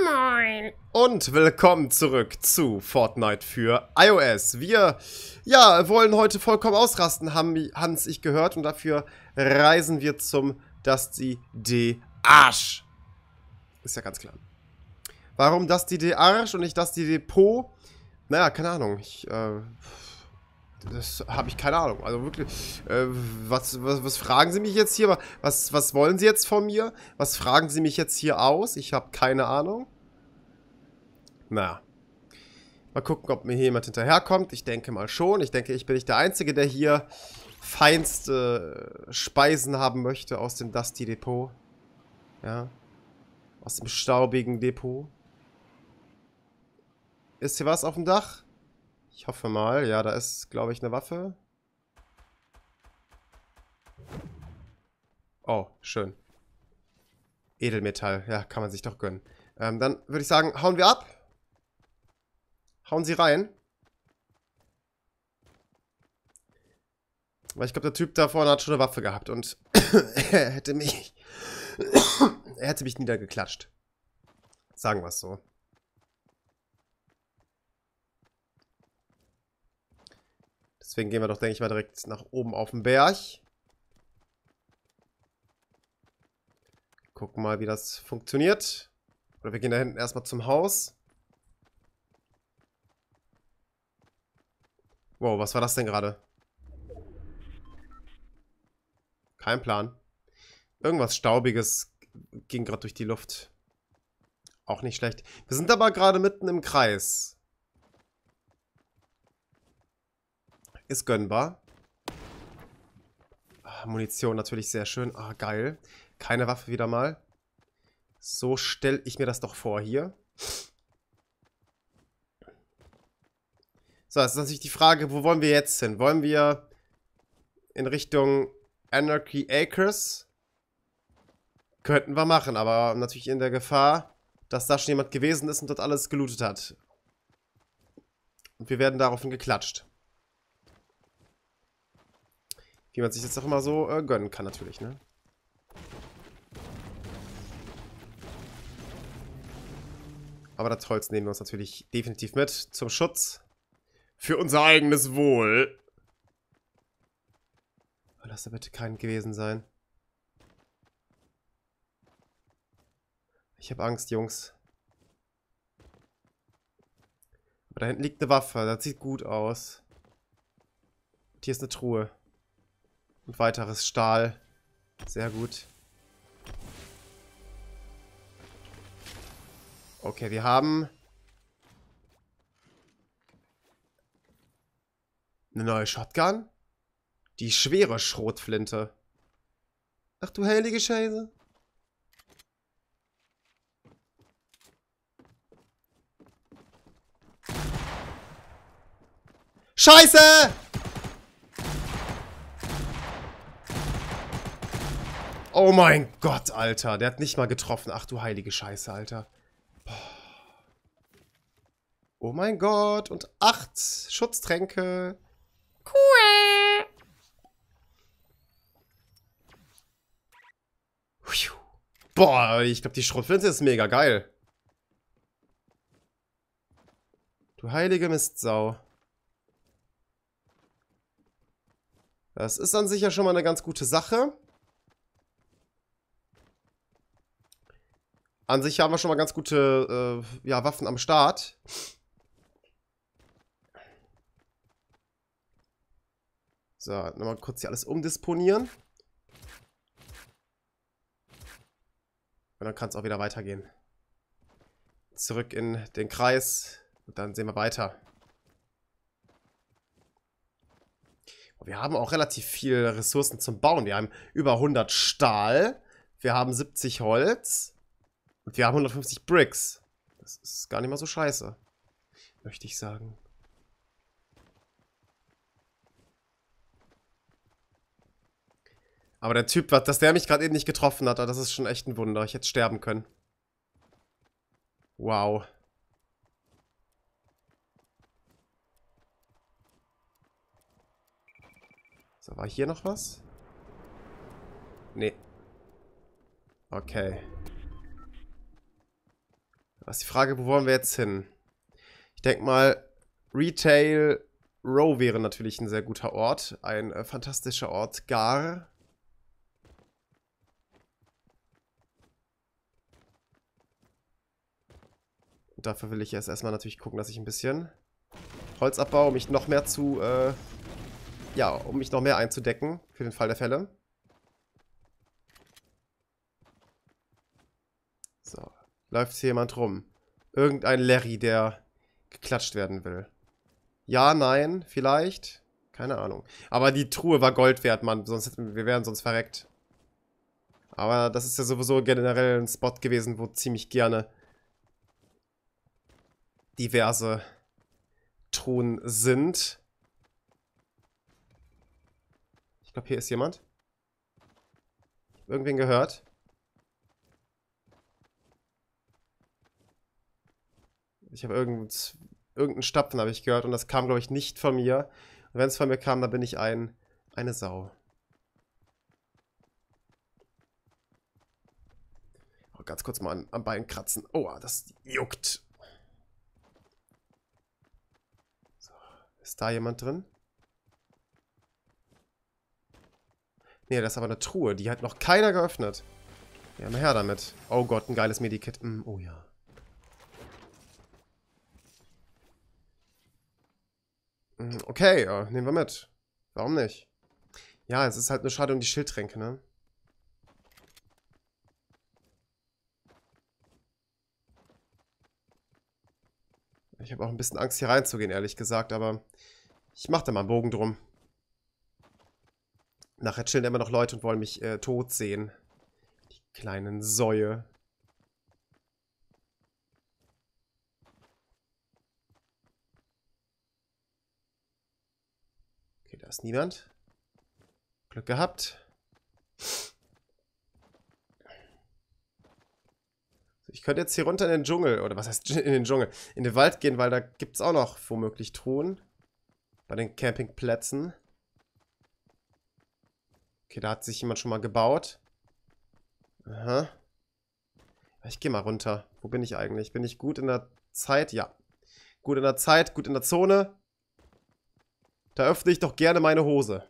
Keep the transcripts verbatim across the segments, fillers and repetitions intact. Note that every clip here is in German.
Moin und willkommen zurück zu Fortnite für iOS. Wir, ja, wollen heute vollkommen ausrasten, haben Hans ich gehört, und dafür reisen wir zum Dusty D Arsch. Ist ja ganz klar. Warum Dusty D Arsch und nicht Dusty Depot? Naja, keine Ahnung. Ich, äh, das habe ich keine Ahnung. Also wirklich, äh, was, was, was fragen Sie mich jetzt hier? Was, was wollen Sie jetzt von mir? Was fragen Sie mich jetzt hier aus? Ich habe keine Ahnung. Na, mal gucken, ob mir hier jemand hinterherkommt. Ich denke mal schon. Ich denke, ich bin nicht der Einzige, der hier feinste Speisen haben möchte aus dem Dusty Depot. Ja. Aus dem staubigen Depot. Ist hier was auf dem Dach? Ich hoffe mal. Ja, da ist, glaube ich, eine Waffe. Oh, schön. Edelmetall. Ja, kann man sich doch gönnen. Ähm, dann würde ich sagen, hauen wir ab. Hauen Sie rein. Weil ich glaube, der Typ da vorne hat schon eine Waffe gehabt und er hätte mich er hätte mich niedergeklatscht. Sagen wir es so. Deswegen gehen wir doch, denke ich mal, direkt nach oben auf den Berg. Gucken mal, wie das funktioniert. Oder wir gehen da hinten erstmal zum Haus. Wow, was war das denn gerade? Kein Plan. Irgendwas Staubiges ging gerade durch die Luft. Auch nicht schlecht. Wir sind aber gerade mitten im Kreis. Ist gönnbar. Ah, Munition natürlich sehr schön. Ah, geil. Keine Waffe wieder mal. So stelle ich mir das doch vor hier. So, jetzt ist natürlich die Frage, wo wollen wir jetzt hin? Wollen wir in Richtung Anarchy Acres? Könnten wir machen, aber natürlich in der Gefahr, dass da schon jemand gewesen ist und dort alles gelootet hat. Und wir werden daraufhin geklatscht. Wie man sich das auch immer so äh, gönnen kann, natürlich, ne? Aber das Holz nehmen wir uns natürlich definitiv mit zum Schutz. Für unser eigenes Wohl. Lass da bitte kein gewesen sein. Ich habe Angst, Jungs. Aber da hinten liegt eine Waffe. Das sieht gut aus. Und hier ist eine Truhe. Und weiteres Stahl. Sehr gut. Okay, wir haben eine neue Shotgun. Die schwere Schrotflinte. Ach du heilige Scheiße. Scheiße! Oh mein Gott, Alter. Der hat nicht mal getroffen. Ach du heilige Scheiße, Alter. Oh mein Gott. Und acht Schutztränke. Cool. Boah, ich glaube, die Schrotflinte ist mega geil. Du heilige Mistsau. Das ist an sich ja schon mal eine ganz gute Sache. An sich haben wir schon mal ganz gute äh, ja, Waffen am Start. So, nochmal kurz hier alles umdisponieren. Und dann kann es auch wieder weitergehen. Zurück in den Kreis. Und dann sehen wir weiter. Wir haben auch relativ viele Ressourcen zum Bauen. Wir haben über hundert Stahl. Wir haben siebzig Holz. Und wir haben hundertfünfzig Bricks. Das ist gar nicht mal so scheiße. Möchte ich sagen. Aber der Typ, dass der mich gerade eben nicht getroffen hat, das ist schon echt ein Wunder. Ich hätte sterben können. Wow. So, war hier noch was? Nee. Okay. Das ist die Frage, wo wollen wir jetzt hin? Ich denke mal, Retail Row wäre natürlich ein sehr guter Ort. Ein äh, fantastischer Ort. Gar. Und dafür will ich erst erstmal natürlich gucken, dass ich ein bisschen Holz abbaue, um mich noch mehr zu, äh, ja, um mich noch mehr einzudecken für den Fall der Fälle. So, läuft hier jemand rum? Irgendein Larry, der geklatscht werden will. Ja, nein, vielleicht. Keine Ahnung. Aber die Truhe war Gold wert, Mann. Sonst hätten, wir wären sonst verreckt. Aber das ist ja sowieso generell ein Spot gewesen, wo ziemlich gerne diverse Truhen sind. Ich glaube, hier ist jemand. Ich habe irgendwen gehört. Ich habe irgend, irgendein Stapfen habe ich gehört und das kam, glaube ich, nicht von mir. Und wenn es von mir kam, dann bin ich ein, eine Sau. Oh, ganz kurz mal an, am Bein kratzen. Oh, das juckt. So, ist da jemand drin? Nee, das ist aber eine Truhe. Die hat noch keiner geöffnet. Ja, mal her damit. Oh Gott, ein geiles Medikit. Mm, oh ja. Okay, ja, nehmen wir mit. Warum nicht? Ja, es ist halt nur schade um die Schildtränke, ne? Ich habe auch ein bisschen Angst, hier reinzugehen, ehrlich gesagt, aber ich mache da mal einen Bogen drum. Nachher chillen immer noch Leute und wollen mich äh, tot sehen. Die kleinen Säue. Okay, da ist niemand. Glück gehabt. Ich könnte jetzt hier runter in den Dschungel, oder was heißt in den Dschungel? In den Wald gehen, weil da gibt es auch noch womöglich Truhen. Bei den Campingplätzen. Okay, da hat sich jemand schon mal gebaut. Aha. Ich gehe mal runter. Wo bin ich eigentlich? Bin ich gut in der Zeit? Ja. Gut in der Zeit, gut in der Zone. Da öffne ich doch gerne meine Hose.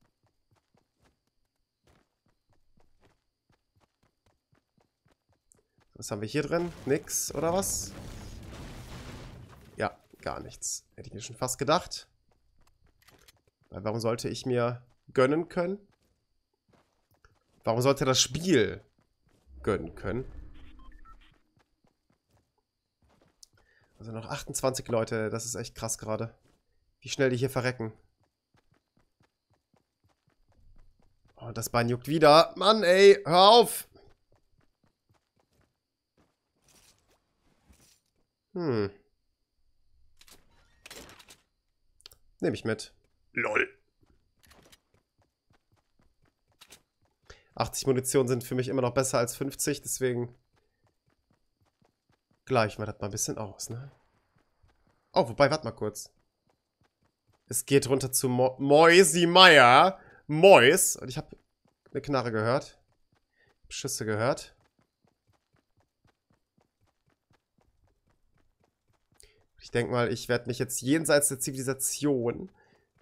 Was haben wir hier drin? Nix, oder was? Ja, gar nichts. Hätte ich mir schon fast gedacht. Weil warum sollte ich mir gönnen können? Warum sollte das Spiel gönnen können? Also noch achtundzwanzig Leute, das ist echt krass gerade. Wie schnell die hier verrecken. Oh, das Bein juckt wieder. Mann, ey, hör auf! Hm. Nehme ich mit. Lol. achtzig Munition sind für mich immer noch besser als fünfzig, deswegen gleichen wir das mal ein bisschen aus, ne? Oh, wobei, warte mal kurz. Es geht runter zu Mo Moisi Meier. Mois. Und ich habe eine Knarre gehört. Schüsse gehört. Ich denke mal, ich werde mich jetzt jenseits der Zivilisation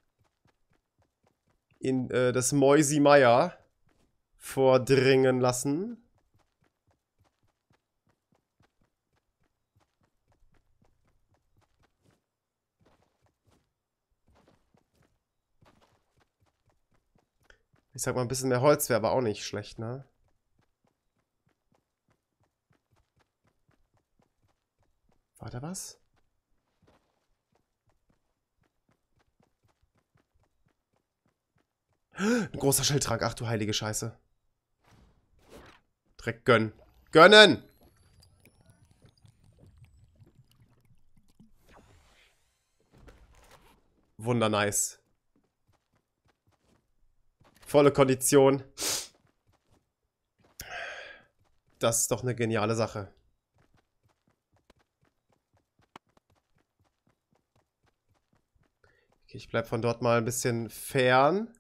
in äh, das Moisi Meier vordringen lassen. Ich sag mal, ein bisschen mehr Holz wäre aber auch nicht schlecht, ne? War da was? Ein großer Schildtrank. Ach du heilige Scheiße. Direkt gönnen. Gönnen! Wundernice. Volle Kondition. Das ist doch eine geniale Sache. Okay, ich bleib von dort mal ein bisschen fern.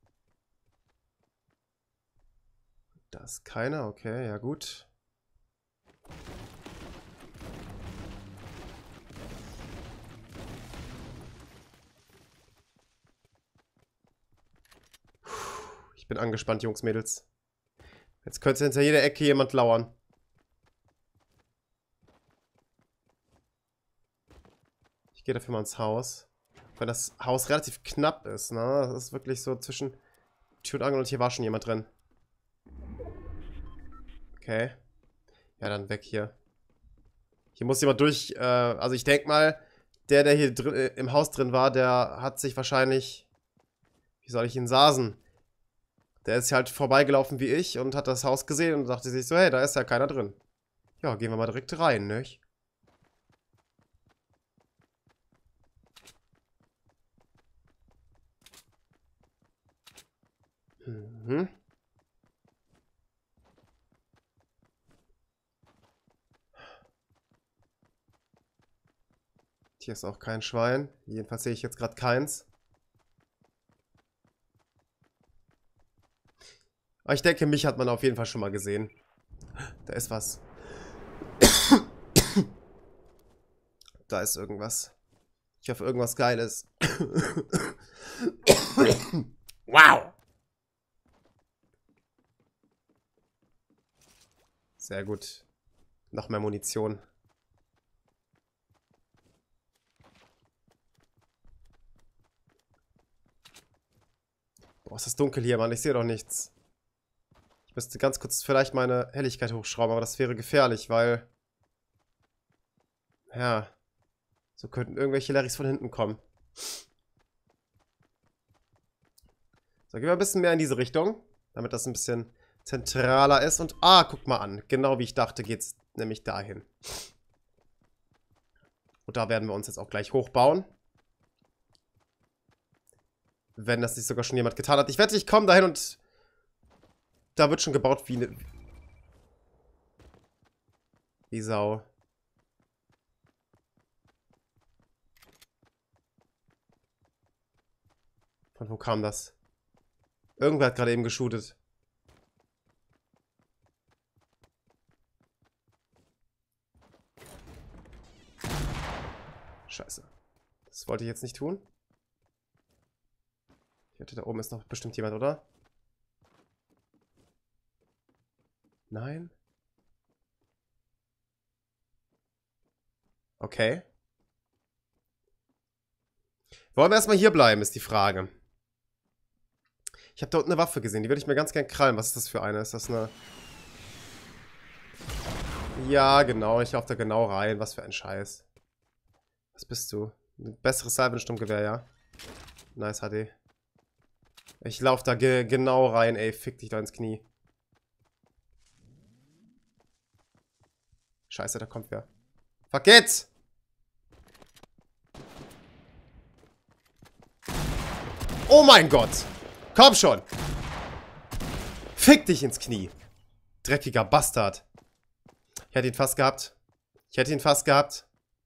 Da ist keiner, okay, ja gut. Ich bin angespannt, Jungs, Mädels. Jetzt könnte hinter jeder Ecke jemand lauern. Ich gehe dafür mal ins Haus. Weil das Haus relativ knapp ist, ne? Das ist wirklich so zwischen Tür und Angel und hier war schon jemand drin. Okay. Ja, dann weg hier. Hier muss jemand durch, äh, also ich denke mal, der, der hier drin, äh, im Haus drin war, der hat sich wahrscheinlich, wie soll ich ihn sasen? Der ist halt vorbeigelaufen wie ich und hat das Haus gesehen und dachte sich so, hey, da ist ja keiner drin. Ja, gehen wir mal direkt rein, nicht? Mhm. Hier ist auch kein Schwein. Jedenfalls sehe ich jetzt gerade keins. Aber ich denke, mich hat man auf jeden Fall schon mal gesehen. Da ist was. Da ist irgendwas. Ich hoffe, irgendwas Geiles. Wow! Sehr gut. Noch mehr Munition. Boah, ist das dunkel hier, Mann. Ich sehe doch nichts. Ich müsste ganz kurz vielleicht meine Helligkeit hochschrauben, aber das wäre gefährlich, weil... Ja. So könnten irgendwelche Larrys von hinten kommen. So, gehen wir ein bisschen mehr in diese Richtung, damit das ein bisschen zentraler ist. Und, ah, guck mal an. Genau wie ich dachte, geht's nämlich dahin. Und da werden wir uns jetzt auch gleich hochbauen. Wenn das nicht sogar schon jemand getan hat. Ich wette, ich komme dahin und da wird schon gebaut wie eine... Wie Sau. Von wo kam das? Irgendwer hat gerade eben geshootet. Scheiße. Das wollte ich jetzt nicht tun. Ich wette, da oben ist noch bestimmt jemand, oder? Nein? Okay. Wollen wir erstmal hier bleiben, ist die Frage. Ich habe da unten eine Waffe gesehen, die würde ich mir ganz gern krallen. Was ist das für eine? Ist das eine... Ja, genau, ich laufe da genau rein. Was für ein Scheiß. Was bist du? Ein besseres Salbensturmgewehr, ja? Nice, H D. Ich laufe da ge genau rein, ey. Fick dich da ins Knie. Scheiße, da kommt wer. Fuck it! Oh mein Gott! Komm schon! Fick dich ins Knie! Dreckiger Bastard. Ich hätte ihn fast gehabt. Ich hätte ihn fast gehabt.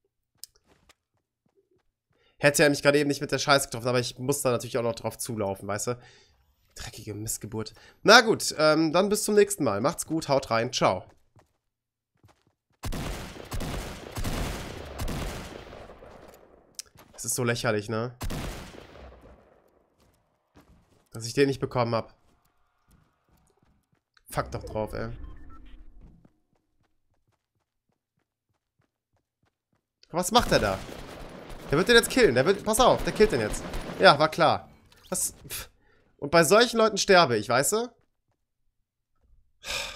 Hätte er mich gerade eben nicht mit der Scheiße getroffen, aber ich muss da natürlich auch noch drauf zulaufen, weißt du? Dreckige Missgeburt. Na gut, ähm, dann bis zum nächsten Mal. Macht's gut, haut rein, ciao. Das ist so lächerlich, ne? Dass ich den nicht bekommen habe. Fuck doch drauf, ey. Was macht er da? Der wird den jetzt killen. Der wird, pass auf, der killt den jetzt. Ja, war klar. Was? Und bei solchen Leuten sterbe ich, weißt du?